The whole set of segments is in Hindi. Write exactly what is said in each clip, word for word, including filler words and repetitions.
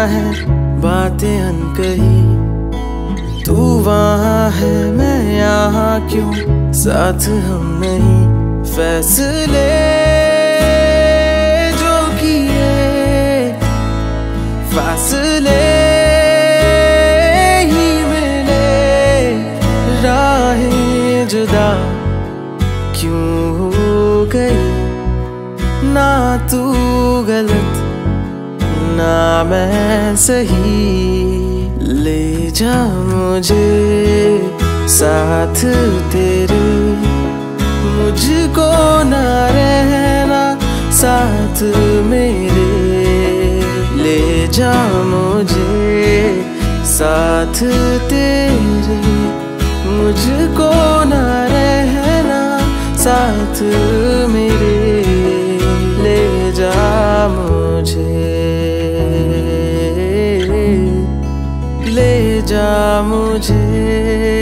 है बातें अनकही, तू वहाँ है मैं यहाँ क्यों, साथ हम नहीं। फैसले जो किए फासले ही मिले, राहें जुदा क्यों हो गई। ना तू गलत ना मैं सही, ले जा मुझे साथ तेरे, मुझको ना रहना साथ मेरे। ले जा मुझे साथ तेरे, मुझको ना रहना साथ मेरे। ले जा मुझे, ले जा मुझे।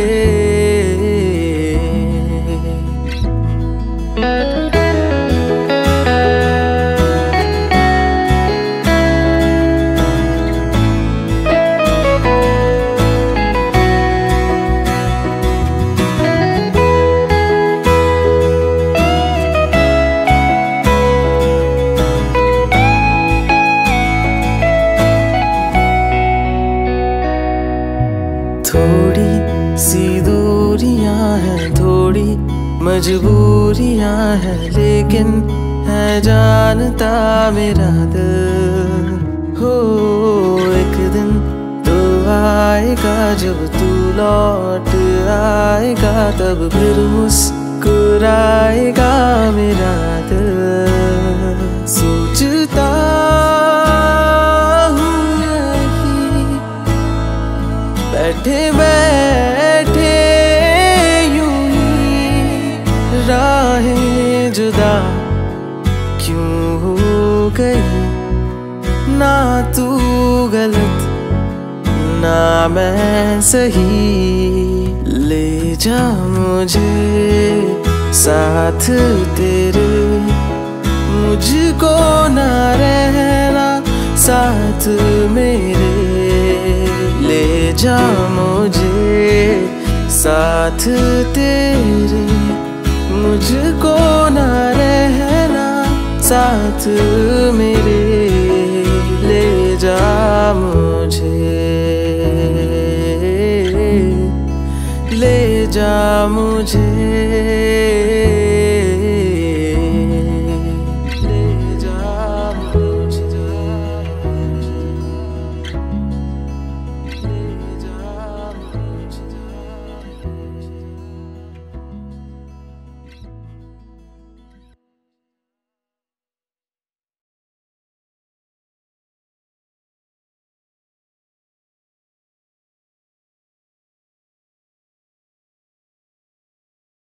थोड़ी सी दूरियां हैं, थोड़ी मजबूरियां हैं, लेकिन है जानता मेरा दिल। हो एक दिन तो आएगा जब तू लौट आएगा, तब फिर मुस्कुराएगा मेरा दिल। सोचता बैठे बैठे यूं ही, राहें जुदा क्यों हो गई। ना तू गलत ना मैं सही, ले जा मुझे साथ तेरे, मुझको ना रहना साथ मेरे। ले जा मुझे साथ तेरे, मुझको ना रहना साथ मेरे। ले जा मुझे, ले जा मुझे।